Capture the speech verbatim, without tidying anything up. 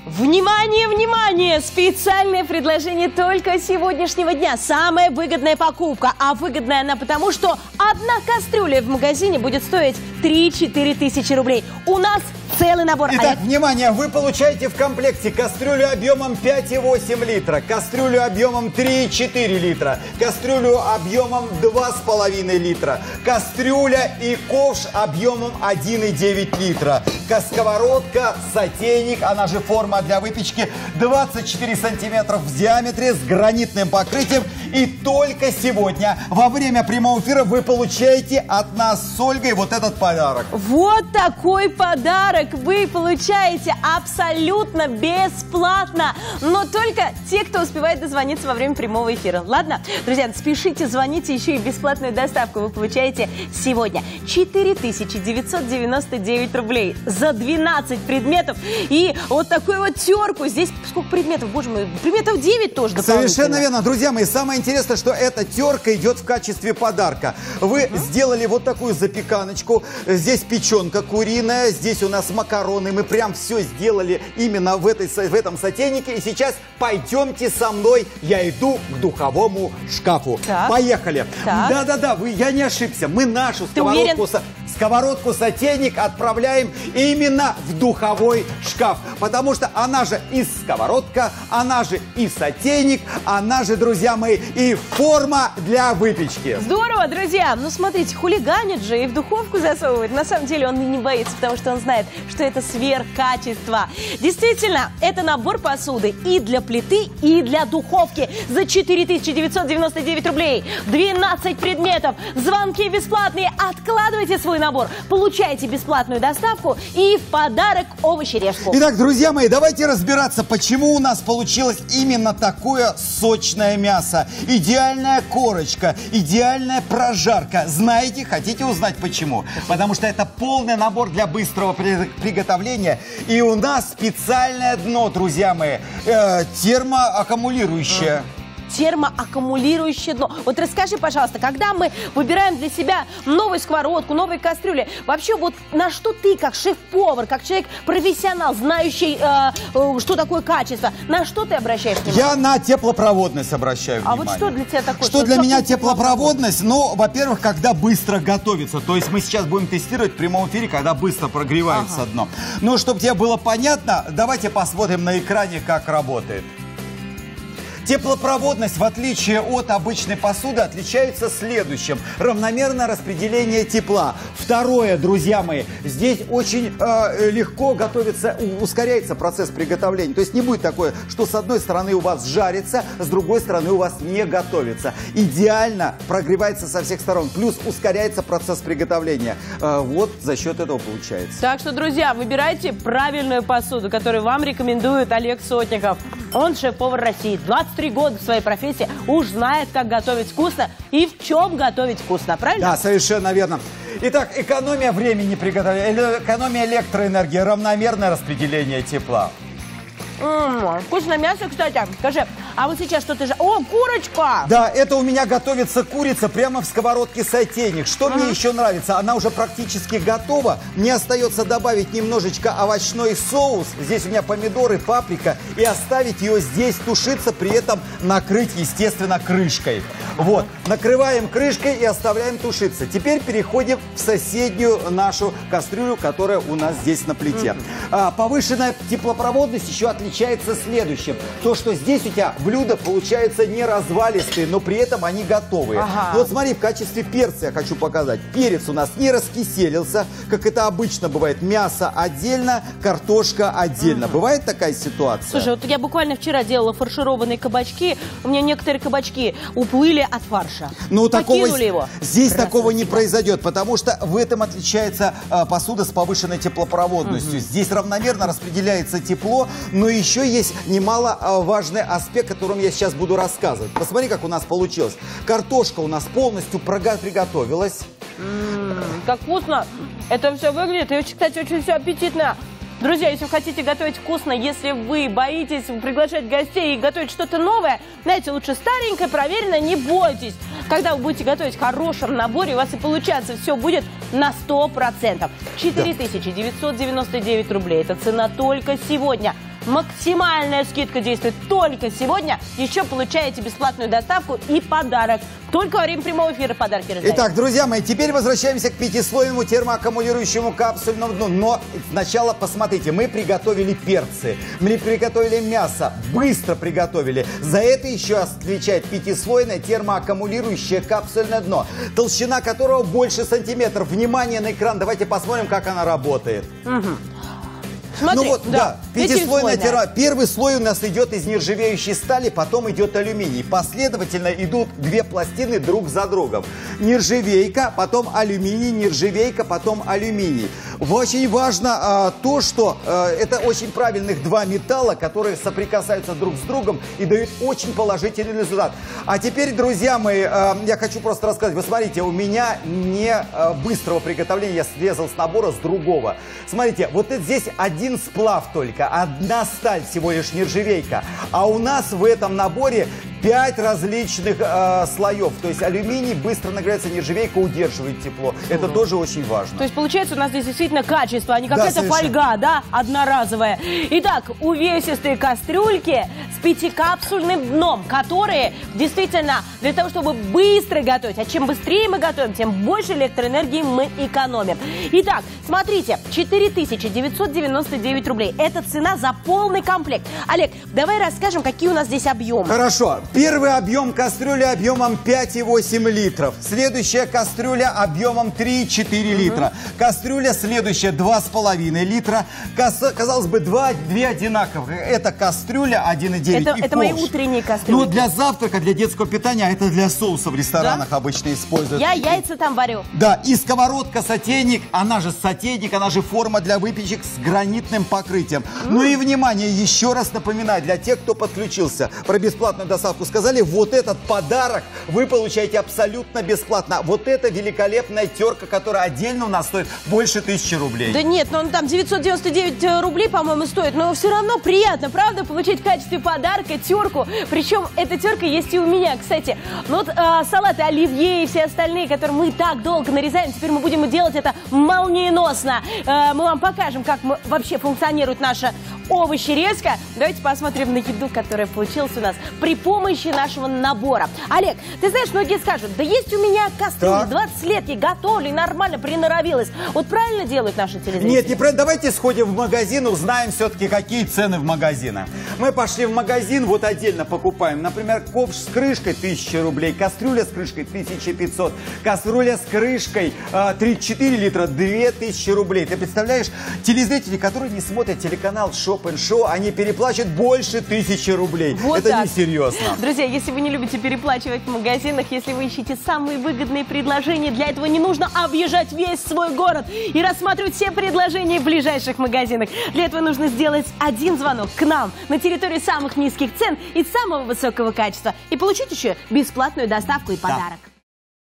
Внимание, внимание! Специальное предложение только сегодняшнего дня. Самая выгодная покупка. А выгодная она потому, что одна кастрюля в магазине будет стоить три-четыре тысячи рублей. У нас целый набор. Итак, а внимание, вы получаете в комплекте кастрюлю объемом пять и восемь литра, кастрюлю объемом три и четыре литра, кастрюлю объемом два с половиной литра, кастрюля и ковш объемом один и девять литра, сковородка, сотейник, она же форма для выпечки, двадцать четыре сантиметра в диаметре с гранитным покрытием. И только сегодня, во время прямого эфира, вы получаете от нас с Ольгой вот этот подарок. Вот такой подарок вы получаете абсолютно бесплатно. Но только те, кто успевает дозвониться во время прямого эфира. Ладно? Друзья, спешите, звоните, еще и бесплатную доставку вы получаете сегодня. четыре тысячи девятьсот девяносто девять рублей за двенадцать предметов. И вот такую вот терку. Здесь сколько предметов? Боже мой, предметов девять тоже дополнительно. Совершенно верно. Друзья мои, самое интересное, что эта терка идет в качестве подарка. Вы uh-huh. сделали вот такую запеканочку. Здесь печенка куриная, здесь у нас макароны. Мы прям все сделали именно в, этой, в этом сотейнике. И сейчас пойдемте со мной. Я иду к духовому шкафу. Так. Поехали. Да-да-да, я не ошибся. Мы нашу сковородку, сковородку сотейник отправляем именно в духовой шкаф. Потому что она же и сковородка, она же и сотейник, она же, друзья мои, и форма для выпечки. Здорово, друзья. Ну, смотрите, хулиганит же и в духовку засовывает. На самом деле он и не боится, потому что он знает, что это сверхкачество. Действительно, это набор посуды и для плиты, и для духовки за четыре тысячи девятьсот девяносто девять рублей. двенадцать предметов, звонки бесплатные. Откладывайте свой набор, получайте бесплатную доставку и в подарок овощережку. Итак, друзья мои, давайте разбираться, почему у нас получилось именно такое сочное мясо. Идеальная корочка, идеальная прожарка. Знаете, хотите узнать почему? Потому что это полный набор для быстрого приготовления. И у нас специальное дно, друзья мои, э, термоаккумулирующее. Термоаккумулирующее дно. Вот расскажи, пожалуйста, когда мы выбираем для себя новую сковородку, новые кастрюли, вообще вот на что ты, как шеф-повар, как человек-профессионал, знающий, э, э, что такое качество, на что ты обращаешь внимание? Я на теплопроводность обращаю внимание. А вот что для тебя такое? Что для меня теплопроводность? Ну, во-первых, когда быстро готовится. То есть мы сейчас будем тестировать в прямом эфире, когда быстро прогревается ага. дно. Ну, чтобы тебе было понятно, давайте посмотрим на экране, как работает. Теплопроводность, в отличие от обычной посуды, отличается следующим. Равномерное распределение тепла. Второе, друзья мои, здесь очень э, легко готовится, ускоряется процесс приготовления. То есть не будет такое, что с одной стороны у вас жарится, с другой стороны у вас не готовится. Идеально прогревается со всех сторон. Плюс ускоряется процесс приготовления. Э, вот за счет этого получается. Так что, друзья, выбирайте правильную посуду, которую вам рекомендует Олег Сотников. Он шеф-повар России. двадцать три года в своей профессии, уж знает, как готовить вкусно и в чем готовить вкусно, правильно? Да, совершенно верно. Итак, экономия времени приготовления, экономия электроэнергии, равномерное распределение тепла. М-м, вкусное мясо, кстати. Скажи, а вот сейчас что ты же... О, курочка! Да, это у меня готовится курица прямо в сковородке сотейник. Что mm-hmm. мне еще нравится? Она уже практически готова. Мне остается добавить немножечко овощной соус. Здесь у меня помидоры, паприка. И оставить ее здесь тушиться, при этом накрыть, естественно, крышкой. Вот. Накрываем крышкой и оставляем тушиться. Теперь переходим в соседнюю нашу кастрюлю, которая у нас здесь на плите. Mm-hmm. а, повышенная теплопроводность еще отличается. Отличается следующим. То, что здесь у тебя блюда получаются не развалистые, но при этом они готовые. Ага. Вот смотри, в качестве перца я хочу показать. Перец у нас не раскиселился, как это обычно бывает. Мясо отдельно, картошка отдельно. Угу. Бывает такая ситуация? Слушай, вот я буквально вчера делала фаршированные кабачки. У меня некоторые кабачки уплыли от фарша. Ну, такого, его. Здесь Красавчик. Такого не произойдет, потому что в этом отличается а, посуда с повышенной теплопроводностью. Угу. Здесь равномерно распределяется тепло, но и еще есть немаловажный аспект, о котором я сейчас буду рассказывать. Посмотри, как у нас получилось. Картошка у нас полностью приготовилась. М-м, как вкусно это все выглядит. И, кстати, очень все аппетитно. Друзья, если вы хотите готовить вкусно, если вы боитесь приглашать гостей и готовить что-то новое, знаете, лучше старенькое, проверенное, не бойтесь. Когда вы будете готовить в хорошем наборе, у вас и получается все будет на сто процентов. четыре тысячи девятьсот девяносто девять рублей. Это цена только сегодня. Максимальная скидка действует только сегодня. Еще получаете бесплатную доставку и подарок. Только во время прямого эфира подарки раздаем. Итак, друзья мои, теперь возвращаемся к пятислойному термоаккумулирующему капсульному дну. Но сначала посмотрите, мы приготовили перцы, мы приготовили мясо, быстро приготовили. За это еще отвечает пятислойное термоаккумулирующее капсульное дно, толщина которого больше сантиметров. Внимание на экран, давайте посмотрим, как она работает. Угу. Смотри, ну вот, да, да пятислойная термо. Первый слой у нас идет из нержавеющей стали, потом идет алюминий. Последовательно идут две пластины друг за другом. Нержавейка, потом алюминий, нержавейка, потом алюминий. Очень важно а, то, что а, это очень правильных два металла, которые соприкасаются друг с другом и дают очень положительный результат. А теперь, друзья мои, а, я хочу просто рассказать. Вы смотрите, у меня не а, быстрого приготовления, я срезал с набора с другого. Смотрите, вот это здесь один сплав только, одна сталь, всего лишь нержавейка. А у нас в этом наборе пять различных э, слоев. То есть алюминий быстро нагревается, нержавейка удерживает тепло. Это угу. тоже очень важно. То есть получается у нас здесь действительно качество, а не какая-то да, фольга, да, одноразовая. Итак, увесистые кастрюльки с пятикапсульным дном, которые действительно для того, чтобы быстро готовить. А чем быстрее мы готовим, тем больше электроэнергии мы экономим. Итак, смотрите, четыре тысячи девятьсот девяносто девять рублей. Это цена за полный комплект. Олег, давай расскажем, какие у нас здесь объемы. Хорошо. Первый объем кастрюли объемом пять и восемь литров. Следующая кастрюля объемом три и четыре угу. литра. Кастрюля следующая два с половиной литра. Кас... Казалось бы, два, две одинаковые. Это кастрюля один и девять. Это, и это мои утренние кастрюли. Ну, для завтрака, для детского питания, а это для соуса в ресторанах да? обычно используют. Я яйца там варю. Да, и сковородка-сотейник, она же сотейник, она же форма для выпечек с гранитным покрытием. Mm. Ну и, внимание, еще раз напоминаю, для тех, кто подключился, про бесплатную доставку сказали, вот этот подарок вы получаете абсолютно бесплатно. Вот эта великолепная терка, которая отдельно у нас стоит больше тысячи рублей. Да нет, ну он там девятьсот девяносто девять рублей, по-моему, стоит, но все равно приятно, правда, получить в качестве подарка терку. Причем эта терка есть и у меня, кстати. Ну вот а, салаты оливье и все остальные, которые мы так долго нарезаем, теперь мы будем делать это молниеносно. А, мы вам покажем, как мы, вообще функционирует наша овощерезка. Давайте посмотрим на еду, которая получилась у нас при помощи нашего набора. Олег, ты знаешь, многие скажут, да есть у меня кастрюля, двадцать лет я готовлю и нормально приноровилась. Вот правильно делают наши телезрители? Нет, не правильно. Давайте сходим в магазин, узнаем все-таки, какие цены в магазинах. Мы пошли в магазин, вот отдельно покупаем. Например, ковш с крышкой тысяча рублей, кастрюля с крышкой тысяча пятьсот, кастрюля с крышкой э, тридцать четыре литра две тысячи рублей. Ты представляешь, телезрители, которые не смотрят телеканал Шоп энд Шоу, они переплачивают больше тысячи рублей. Вот это несерьезно. Друзья, если вы не любите переплачивать в магазинах, если вы ищете самые выгодные предложения, для этого не нужно объезжать весь свой город и рассматривать все предложения в ближайших магазинах. Для этого нужно сделать один звонок к нам на территории самых низких цен и самого высокого качества и получить еще бесплатную доставку и подарок. Да.